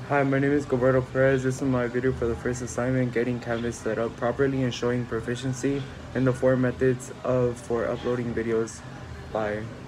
Hi, my name is Gilberto Perez. This is my video for the first assignment, getting Canvas set up properly and showing proficiency in the 4 methods for uploading videos. Bye.